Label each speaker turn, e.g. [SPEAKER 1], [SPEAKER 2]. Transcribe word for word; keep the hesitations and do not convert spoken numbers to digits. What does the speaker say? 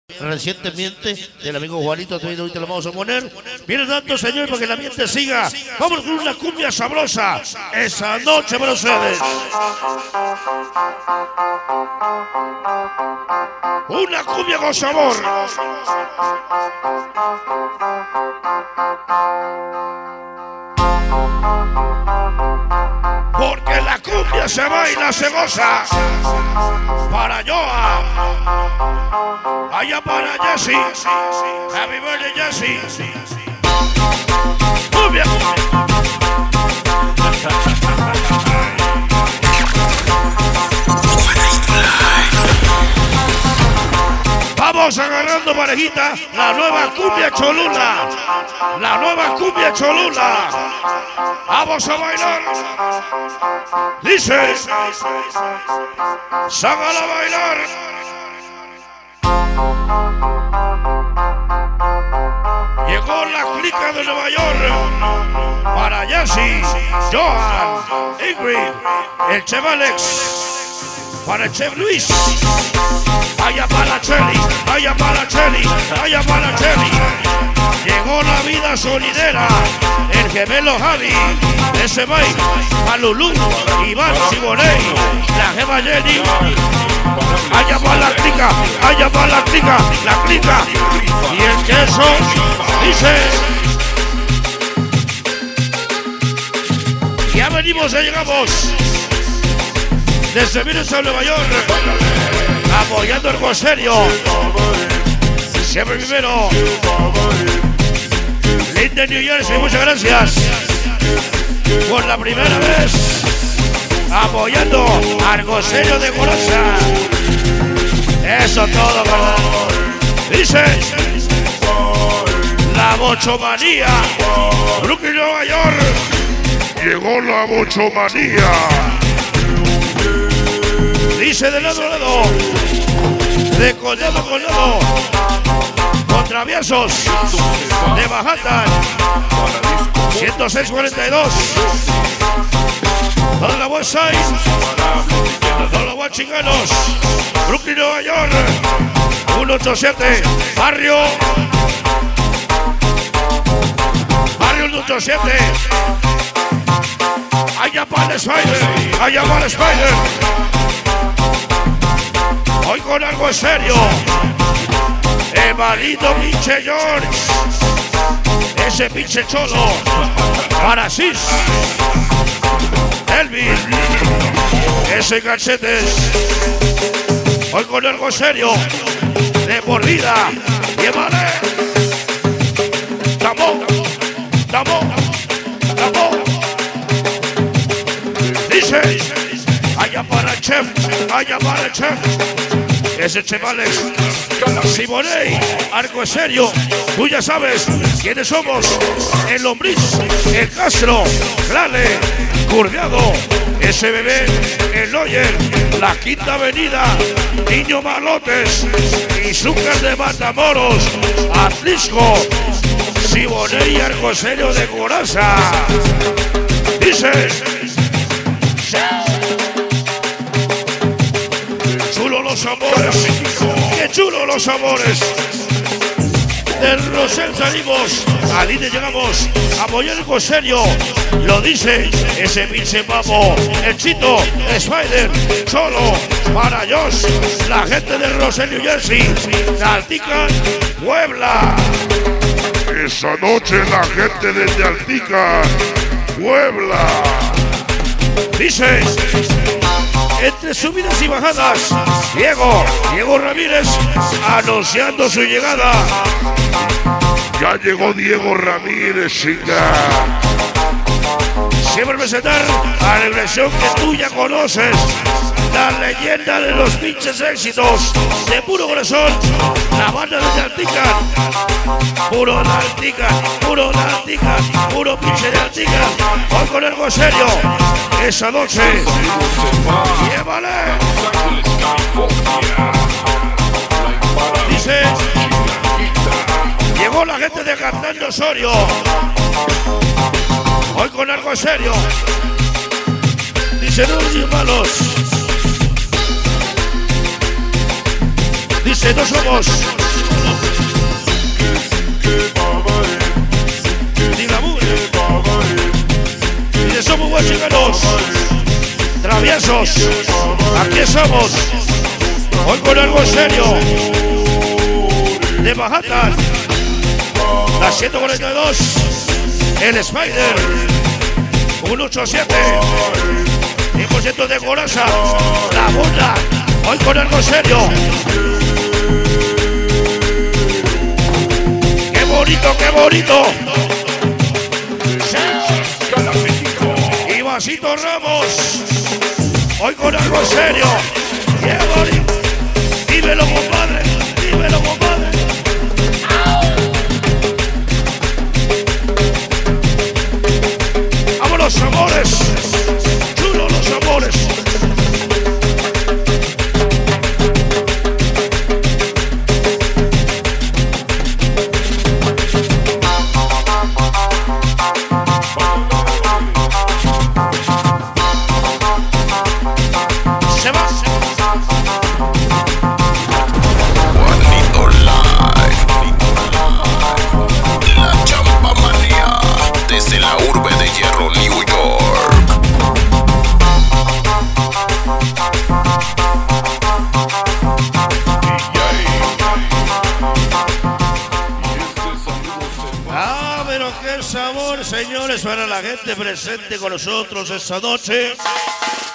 [SPEAKER 1] Recientemente del amigo Juanito, también ahorita lo vamos a poner. Viene dando, señor, para que el ambiente siga. Vamos con una cumbia sabrosa esa noche para ustedes. Una cumbia con sabor. Porque la cumbia se baila, se goza. Para Joa, allá para Jesse. Happy birthday, Jesse. Cumbia. Vamos agarrando parejita la nueva cumbia Cholula. La nueva cumbia Cholula. Vamos a bailar. Dice, sácala a bailar. Llegó la clica de Nueva York para Jesse, Johan, Ingrid, el Chef Alex, para el Chef Luis. Allá para Chelly, allá para Chelly, allá para Chelly. Llegó la vida sonidera, el gemelo Javi, ese Mike, a Lulú, Iván, Siboney, la gema Jenny. Allá va la clica, allá va la clica, la clica. Y el queso dice: ya venimos, ya llegamos. Desde Vines a Nueva York, apoyando el serio. Siempre primero. Linden New Jersey, muchas gracias. Por la primera vez, apoyando al serio de Corosa. Eso todo, ¿verdad? Dice la bochomanía. Brooklyn, Nueva York. Llegó la bochomanía. Dice de lado a lado, de collado a collado, con traviesos, de Manhattan, ciento seis cuarenta y dos, toda la West Side, todos los guachinganos, Brooklyn, Nueva York, ciento ochenta y siete, barrio, barrio ciento ochenta y siete, allá para el Spider, allá para el Spider. Hoy con algo serio, Evalito pinche George, ese pinche cholo, para Cis, Elvin, ese cachetes. Hoy con algo serio, de por vida, llévale. Tamón, tamón, tamón. Dice, allá para el chef, allá para el chef. Ese Chef Alex, Siboney, Arco Serio, tú ya sabes quiénes somos. El Lombriz, el Castro, Clale, Curviado, ese bebé, el Noyer, la Quinta Avenida, Niño Malotes, Izúcar de Matamoros, Atlisco, Siboney y Arco Serio de Coraza. Dice, chulo los amores, qué chulo los amores. Del Rosel salimos, al Inde llegamos, a apoyar el serio. Lo dice ese pinche papo, el Chito, Spider, Cholo, para Josh, la gente del Rosel, New Jersey, Altica, Puebla. Esa noche la gente desde Altica, Puebla. Dice, entre subidas y bajadas, Diego, Diego Ramírez, anunciando su llegada. Ya llegó Diego Ramírez, chica. Siempre presentar a la versión que tú ya conoces, la leyenda de los pinches éxitos, de puro corazón, la banda de Altica. Puro de Altica, puro de Altica, puro pinche de Altica. Hoy con algo serio, esa noche, llévale. Dice, llegó la gente de Cantando Osorio. Hoy con algo serio. Dice, no somos malos. Dice, no somos traviesos. Aquí estamos. Hoy con algo serio. De Manhattan. La ciento cuarenta y dos. El Spider. uno ochenta y siete. cien por ciento de coraza. La bunda. Hoy con algo serio. ¡Qué bonito, qué bonito! Y Vasito Ramos. Hoy con algo serio. ¡Qué bonito! Dímelo, compadre. Dímelo, compadre. ¡Vámonos, amores! ¡Chulo los amores! Señores, para la gente presente con nosotros esta noche.